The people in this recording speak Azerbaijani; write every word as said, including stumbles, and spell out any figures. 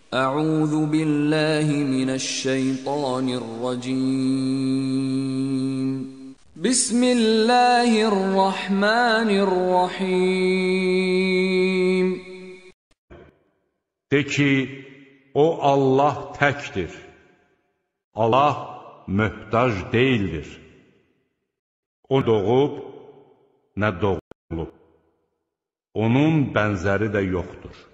أعوذ بالله من الشيطان الرجيم بسم الله الرحمن الرحيم De ki, o Allah təkdir. Allah möhtac deyildir. O doğub, nə doğulub. Onun bənzəri də yoxdur.